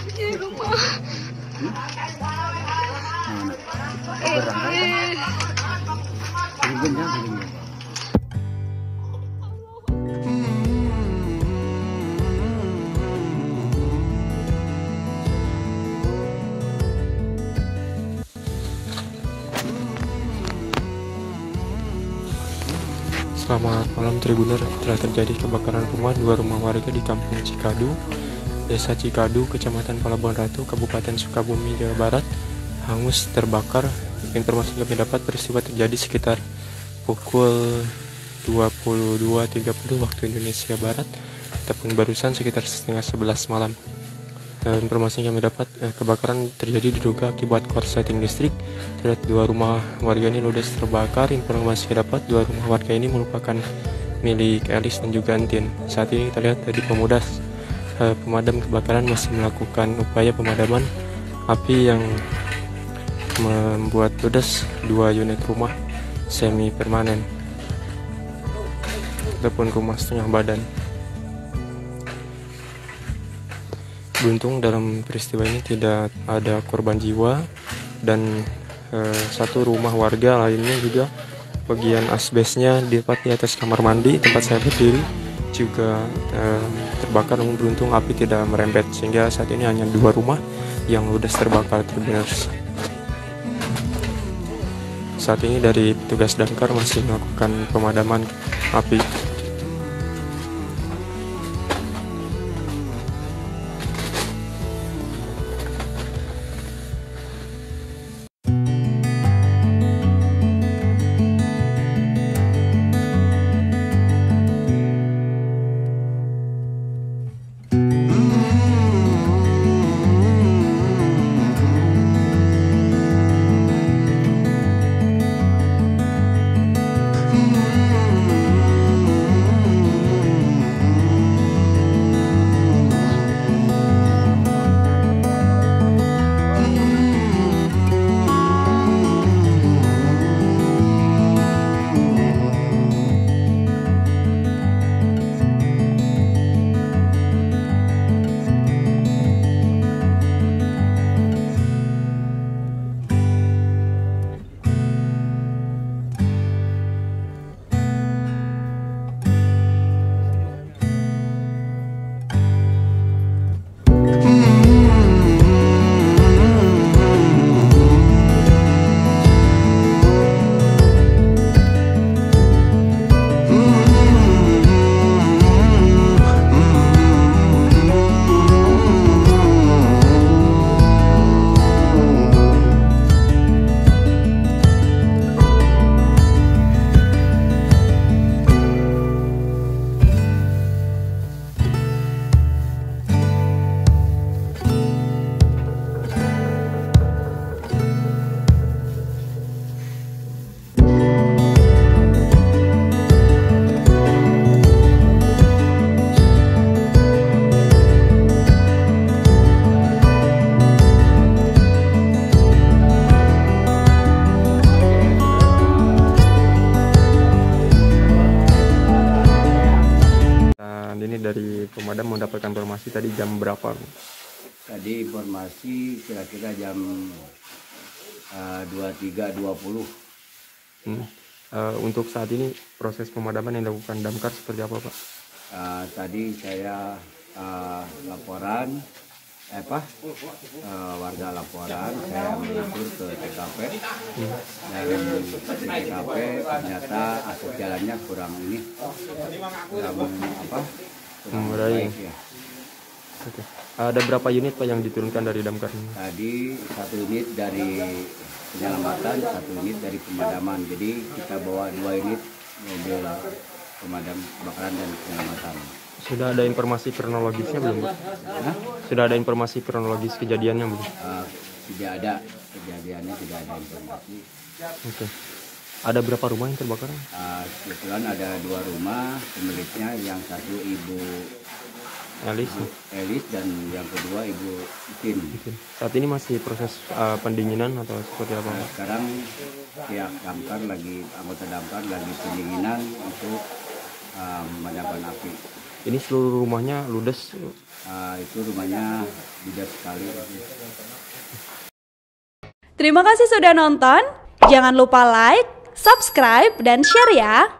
Di rumah. Selamat malam Tribuner, telah terjadi kebakaran dua rumah warga di Kampung Cikadu, Desa Cikadu, Kecamatan Pelabuhan Ratu, Kabupaten Sukabumi, Jawa Barat, hangus terbakar. Informasi yang kami dapat peristiwa terjadi sekitar pukul 22.30 waktu Indonesia Barat, ataupun barusan sekitar setengah 11 malam. Informasi yang kami dapat, kebakaran terjadi diduga akibat korsleting listrik. Terlihat dua rumah warga ini ludes terbakar. Informasi yang dapat, dua rumah warga ini merupakan milik Elis dan juga Antin. Saat ini kita lihat dari pemadam kebakaran masih melakukan upaya pemadaman api yang membuat ludes dua unit rumah semi permanen ataupun rumah setengah badan. Beruntung dalam peristiwa ini tidak ada korban jiwa, dan satu rumah warga lainnya juga bagian asbesnya dapat di atas kamar mandi tempat saya berdiri juga terbakar. Namun beruntung api tidak merembet, sehingga saat ini hanya dua rumah yang ludes terbakar terbenar. Saat ini dari petugas damkar masih melakukan pemadaman api. Ini dari pemadam mendapatkan informasi tadi jam berapa? Tadi informasi kira-kira jam 23.20. Untuk saat ini proses pemadaman yang dilakukan damkar seperti apa, Pak? Tadi saya laporan, warga laporan, saya meluncur ke TKP. Dan di TKP ternyata akses jalannya kurang Memadai. ya. Oke. Ada berapa unit, Pak, yang diturunkan dari damkar ini? Tadi 1 unit dari penyelamatan, 1 unit dari pemadaman. Jadi kita bawa 2 unit mobil pemadam kebakaran dan penyelamatan. Sudah ada informasi kronologisnya belum, Pak? Sudah ada informasi kronologis kejadiannya belum? Tidak ada kejadiannya, tidak ada informasi. Oke. Ada berapa rumah yang terbakar? Kebetulan ada 2 rumah, pemiliknya yang satu Ibu Elis dan yang kedua Ibu Itin. Saat ini masih proses pendinginan atau seperti apa? Sekarang pihak damkar anggota damkar lagi pendinginan untuk memadamkan api. Ini seluruh rumahnya ludes. Itu rumahnya ludes sekali. Terima kasih sudah nonton. Jangan lupa like, subscribe, dan share ya.